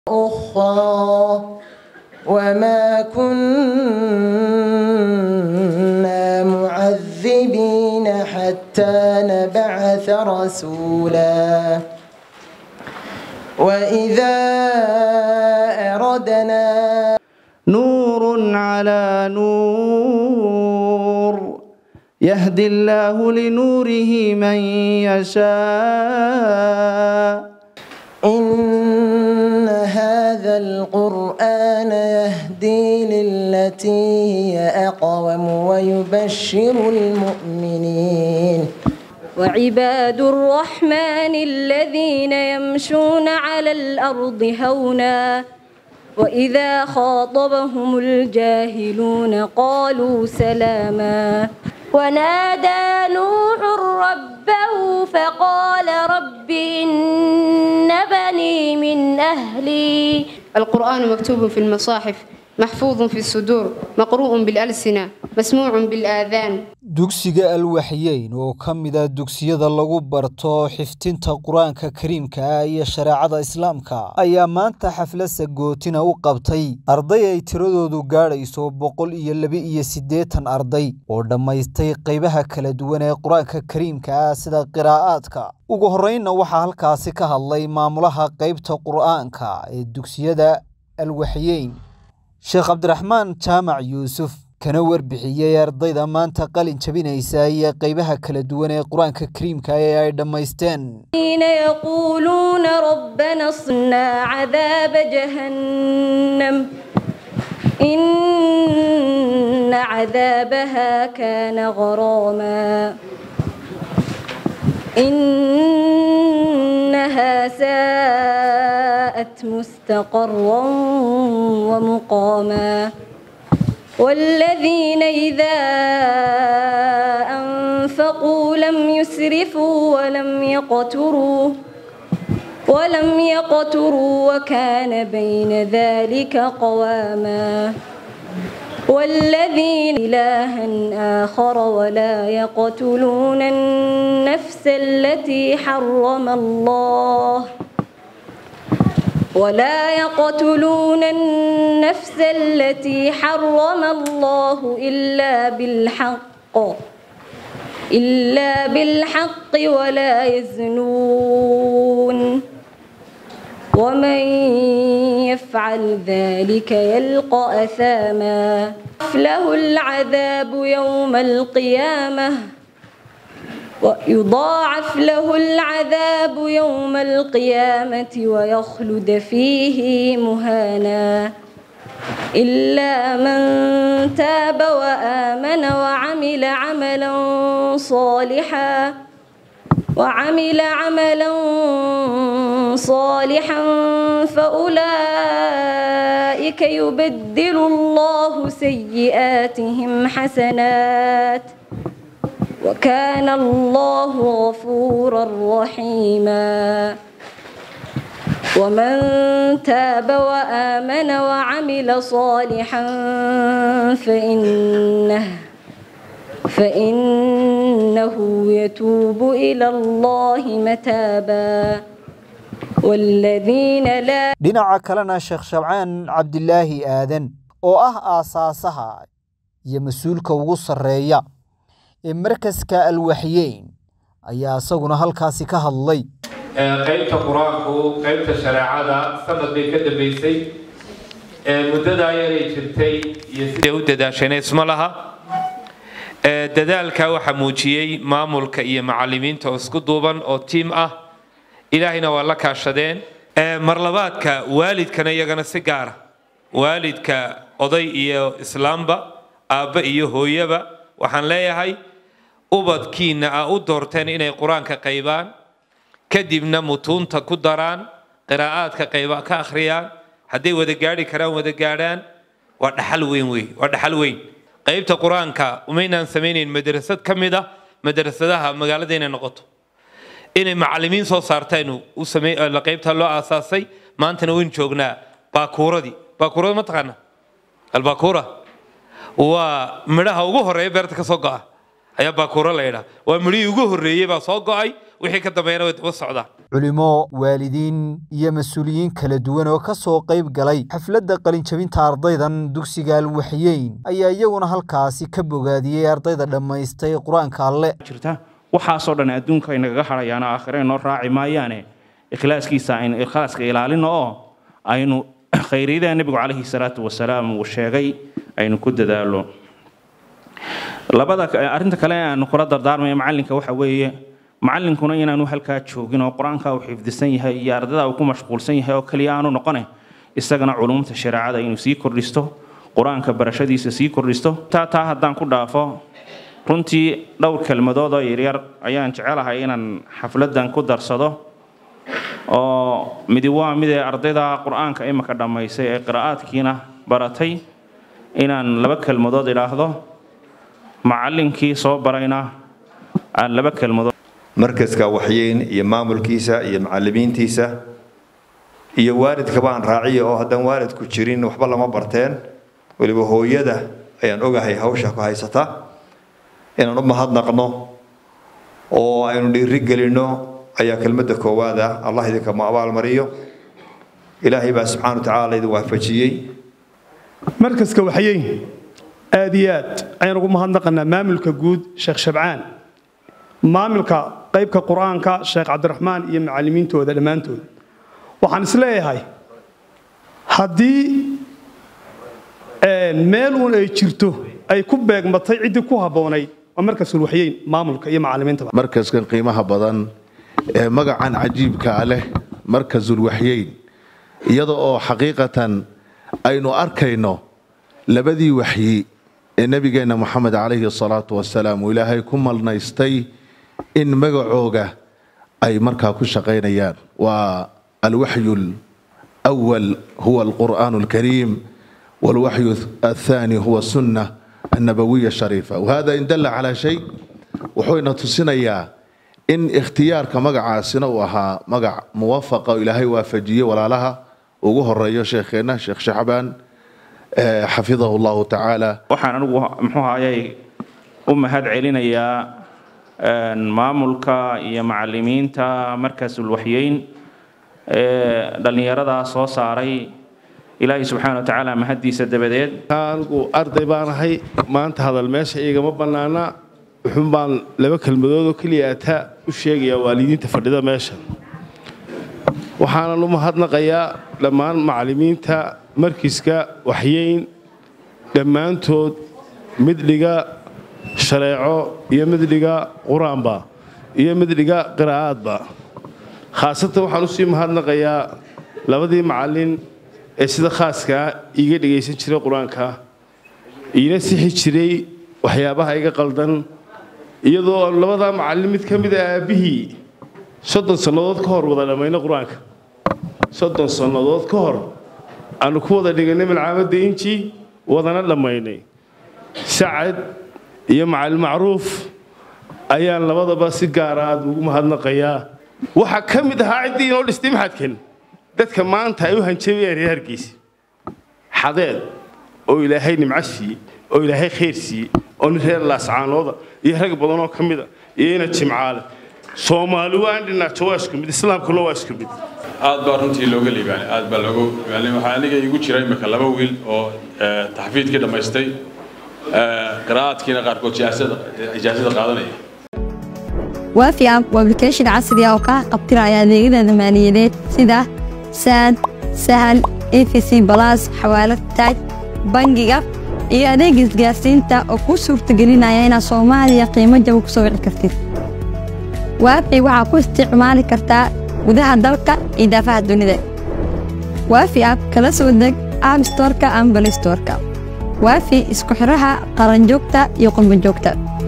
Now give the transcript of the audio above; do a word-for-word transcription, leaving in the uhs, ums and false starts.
أخرى وما كنا معذبين حتى نبعث رسولا وإذا أردنا نور على نور يهدي الله لنوره من يشاء إن هذا القرآن يهدي للتي هي أقوم ويبشر المؤمنين وعباد الرحمن الذين يمشون على الأرض هونا وإذا خاطبهم الجاهلون قالوا سلاما ونادى نوح ربه فقال رب إن بني من أهلي. القرآن مكتوب في المصاحف محفوظ في الصدور مقروء بالألسنة مسموع بالآذان. dugsiga alwaxyeyn oo kamida dugsiyada lagu barto xiftinta quraanka kariimka ah iyo shariicada islaamka ayaa maanta xaflad sagootina u qabtay arday ay tiradoodu gaadhayso boqol iyo laba iyo siddeetan arday oo dhameystay qaybaha kala duwan ee quraanka kariimka ah sida qiraa'aadka. ugu horreynna waxaa halkaasi ka hadlay maamulaha qaybta quraanka ee dugsiyada alwaxyeyn Sheekh Cabdiraxmaan Jaamac Yuusuf kana warbixiyay ardayda maanta qalin jabinaysa iyo qaybaha kala duwan ee quraanka kariimka ee ay dhameysteen. إن يقولون ربنا اصرنا عذاب جهنم إن عذابها كان غراما إنها ساءت مستقرا ومقاما والذين إذا أنفقوا لم يسرفوا ولم يقتروا ولم يقتروا وكان بين ذلك قواما والذين إلها آخر ولا يقتلون النفس التي حرم الله ولا يقتلون النفس التي حرم الله إلا بالحق إلا بالحق ولا يزنون ومن يفعل ذلك يلقى أثاما له العذاب يوم القيامة ويضاعف له العذاب يوم القيامة ويخلد فيه مهانا إلا من تاب وآمن وعمل عملا صالحا وعمل عملا صالحا فأولئك يبدل الله سيئاتهم حسنات وكان الله غفورا رحيما ومن تاب وآمن وعمل صالحا فإنه فإنه يتوب إلى الله متابا والذين لا dhinaca kalena Sheekh Shabcaan Cabdilaahi Aadan oo ah aasaasaha iyo mas'uulka ugu sareeya ee markaska alwaxyeyn ayaa asaguna halkaasi ka hadlay. qaybta quraanku qaybta shariicada sanadkii ka dambeysay ee muddada ay jirtay iyo sidii u dadaashanay isma laha dadaalka waxa muujiyay maamulka iyo macallimiinta oo isku duuban oo team ah ilaahina waa la kaashadeen marlabaadka waalidkana iyagana si gaar ah waalidka oday iyo islaamba aabba iyo hooyaba waxaan leeyahay ubadkiina ah u doorteen inay quraanka qaybaan kadibna mutuunta ku daraan qiraa'aadka qayba ka akhriyaan haday wada gaari karaan wada gaaraan waa dhaxal weyn weey waa dhaxal weyn qaybta quraanka umaynaan sameeyeen madrasad kamida madrasadaha magaaladeena noqoto inay macallimiin soo saarteen u sameey la qaybta loo aasaasay maantana weyn joognaa baakuuradi baakuurada ma taqaana albaakura waa midhaha ugu horeeya beerta ka soo go'a ayaa baakuura la yiraahdaa waa midhii ugu horeeyay baa soo go'ay wixii ka dambeeyana way daba socdaan culimo waalidiin iyo mas'uuliyiin kala duwan oo ka soo qayb galay xafladda qalin jabinta ardaydan dugsiga Alwaxyeyn ayaa iyaguna halkaasi ka bogaadiyay ardayda dhamaystay quraanka alle jirta waxa soo dhan adduunka inaga xarayaan aakhireen noo raaci maayaane ikhlaaskiisa in ikhlaaska ilaalino oo aynu khayriida nabiga kaleeyhi salaatu wasalaam uu sheegay aynu ku dadaalo labada arinta kale aan kula dardaarmay macalinka waxa weeye macalinkuna inaanu halka joogin oo quraanka uu xifdisan yahay iyo ardayda uu ku mashquulsan yahay oo kaliya aanu noqonay isagana culumta shariicada inuu sii kordhisto quraanka barashadiisa sii kordhisto taa taa haddaan ku dhaafo runtii dhowr kelmadood oo yaryar ayaan jecelahay inaan xafladan ku darsado oo mid waa mid ardayda quraanka imaka dhamaysay ee qiraa'adkiina baratay inaan laba kelmadood ilaahdo macallinkii soo barayna aan laba kelmadood markaska Waxyeyn iyo maamulkiisa iyo macallimiintiisa iyo waalidka baan raaciyo oo hadan waalidku jirin waxba lama barteen waliba hooyada ayaan ogahay hawsha ku haysata inaan u mahadnaqno oo aynu dhiiri gelino ayaa kelmadda koowaada Allah idinka ma abaal mariyo ilaahay baa subhanahu wa ta'ala idin waafajiyay markaska Waxyeyn aadiyad ayaan ugu mahadnaqnaa maamulka guud Sheekh Shabcaan maamulka qaybka quraanka Sheekh Cabdiraxmaan iyo macallimiintooda dhamaantood waxaan isleeyahay hadii ee meel uu ay jirto ay ku beegmatay cid ku haboonay markaas Waxyeyn maamulka iyo macallimiinta markaskan qiimaha badan ee magacan cajiibka leh markaas Waxyeyn iyadoo oo xaqiiqatan aynu arkayno labadii waxyi ee nabigeena Muhammad alayhi salaatu wasalaam ilaahay ku malnaystay in magacooga ay markaa ku shaqeynayaan waa الوحي الأول هو القرآن الكريم والوحي الثاني هو السنة النبوية الشريفة وهذا إن دل على شيء وحوينا تصنيا إن اختيار كمقع سنوها مقع موفقة إلى هاي وافجية ولا لها وقوه الرئيس شيخنا شيخ شعبان حفظه الله تعالى وحنا نقول محوها أي أم هاد علينا يا مامولكا يا معلمين تا مركز الوحيين dhalinyarada soo saaray ilaahay subhanahu wa ta'ala mahadiisa dabadeed aanku arday baan ahay maanta hadal meesha iiga ma banaana wuxuu baan laba kelmadood oo kaliya ta u sheegaya waalidiinta fadhida meesha waxaan u mahadnaqayaa dhammaan macallimiinta markiiska Waxyeyn dhamaantood midliga shareeco iyo midliga quraanba iyo midliga qiraa'adba خاصة waxaan u sii mahadnaqayaa labadii macallin ee sida khaaska iga dhageysan jiray quraanka ina sixi jiray waxyaabaha iga qaldan iyadoo labada macallin mid kamid ah aabihii soddon sanadood ka hor wada dhameeyay quraanka soddon sanadood ka hor aan ku wada dhiganay malcamada inji wadana dhameeynay Saad iyo macallin Macruuf ayaan labadaba si gaar ah ugu mahadnaqayaa waxa kamid ahaa cidii inoo dhistay maxadkan dadka maanta ay u hanjabiyeen reerkiisa xadeed oo ilaahay nimcaasi oo ilaahay khayrsi oo reer laascaanooda iyo rag badan oo kamid ah iyana jimcaale Soomaali waan dhina jawaasku mid islaamku loo waasku mid aad baa runtii looga liibaan aad baa looga yani waxa aniga igu jiray marka laba wiil oo taxfiidkii dhameystay qiraa'adkiina qaarkood ijaasada ijaasada qaadanaya وافي اب وابلكيشن عصري او ka qabtiraya adeegyada maaliyadeed sida sad sahal efc plus xawaalad taaj bangiga iyo adeeg isgaarsiinta oo ku suurtagelinaya in Soomaaliya qiimo jaban ku soo wici kartid waafi waxa ku isticmaali kartaa gudaha dalka iyo daafaha dunida waafi app kala soo deg App Store-ka ama Play Store-ka waafi isku xiraha qaran joogta iyo qolmo joogta